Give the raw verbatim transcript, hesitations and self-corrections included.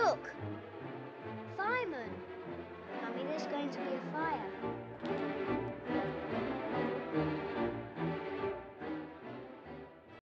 Look! Fireman! Mummy, there's going to be a fire.